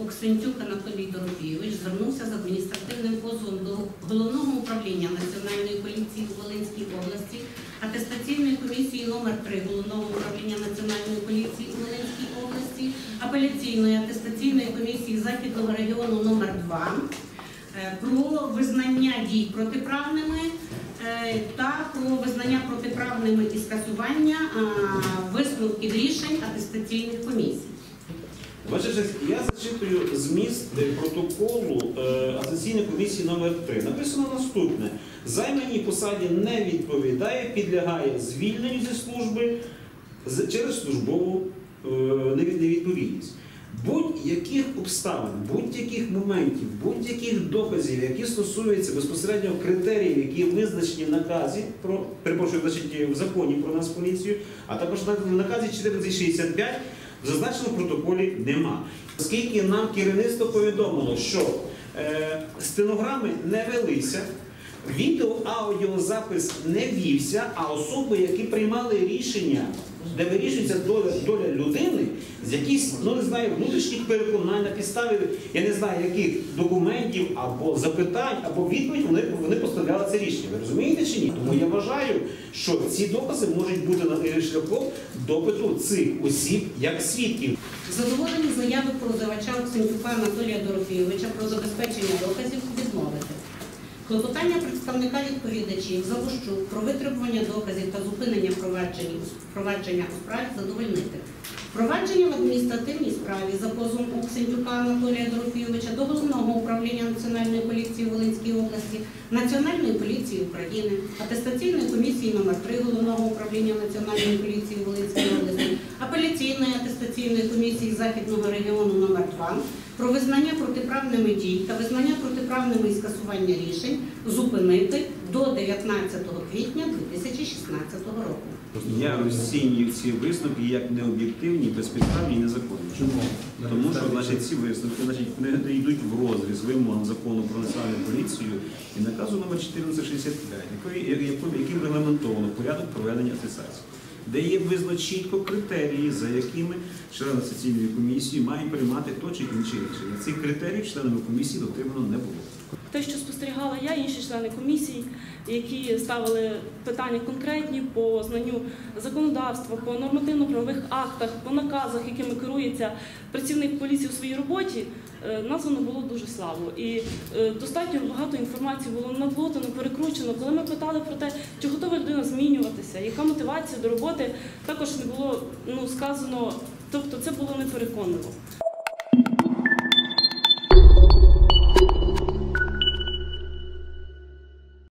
Оксентюк Анатолій Дорофійович звернувся з адміністративним позовом до Головного управління Національної поліції у Волинській області, атестаційної комісії номер 3 Головного управління Національної поліції у Волинській області, апеляційної атестаційної комісії Західного регіону номер 2 про визнання дій протиправними та про визнання протиправними і скасування висновків рішень атестаційних комісій. Ваша честь, я зачитую зміст протоколу атестаційної комісії номер 3. Написано наступне. Займаній посаді не відповідає, підлягає звільненню зі служби через службову невідповідність. Будь-яких обставин, будь-яких моментів, будь-яких доказів, які стосуються безпосередньо критеріїв, які визначені в наказі, в законі про нас поліцію, а також в наказі 1465, в зазначеному протоколі нема. Оскільки нам керівництво повідомило, що стенограми не велися, відео-аудіозапис не вівся, а особи, які приймали рішення, де вирішується доля людини, з якихось, не знаю, внутрішніх переконань, на підставі, я не знаю, яких документів, або запитань, або відповідь, вони поставляли це рішення. Ви розумієте чи ні? Тому я вважаю, що ці докази можуть бути шляхом допиту цих осіб як свідків. Задоволені заяви позивача Оксентюка Анатолія Дорофійовича про забезпечення доказів відмовити. Клопотання представника відповідачів Завощук про витребування доказів та зупинення провадження у справі задовольнити. Провадження в адміністративній справі за позовом Оксентюка Анатолія Дорофійовича до Головного управління Національної поліції у Волинській області, Національної поліції України, атестаційної комісії номер 3 Головного управління Національної поліції у Волинській області, апеляційної атестаційної комісії Західного регіону номер 2 про визнання протиправними дій та визнання протиправними і скасування рішень зупинити до 19 квітня 2016 року. Я розцінюю ці висновки як необ'єктивні, безпідставні і незаконні. Чому? Тому що ці висновки не йдуть в розріз з вимогам закону про національну поліцію і наказу номер 1465, яким регламентовано порядок проведення атестації, де є визначено чітко критерії, за якими члени атестаційної комісії мають приймати то чи інші рішення. Цих критеріїв членами комісії дотримано не було. Те, що спостерігала я, інші члени комісії, які ставили питання конкретні по знанню законодавства, по нормативно-правових актах, по наказах, якими керується працівник поліції у своїй роботі, названо було дуже слабо. І достатньо багато інформації було наплутано, перекручено. Коли ми питали про те, чи готова людина змінюватися, яка мотивація до роботи, також не було сказано, тобто це було непереконливо.